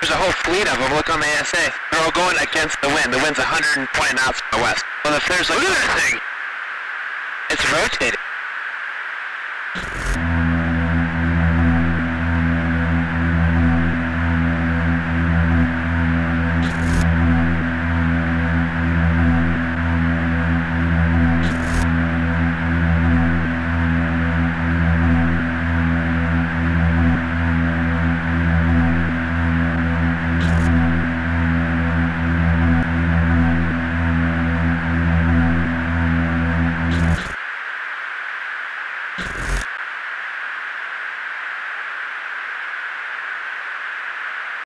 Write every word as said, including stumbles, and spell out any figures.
There's a whole fleet of them. Look on the A S A. They're all going against the wind. The wind's one hundred twenty knots from the west. Well, if there's like... Look at that thing! It's rotating.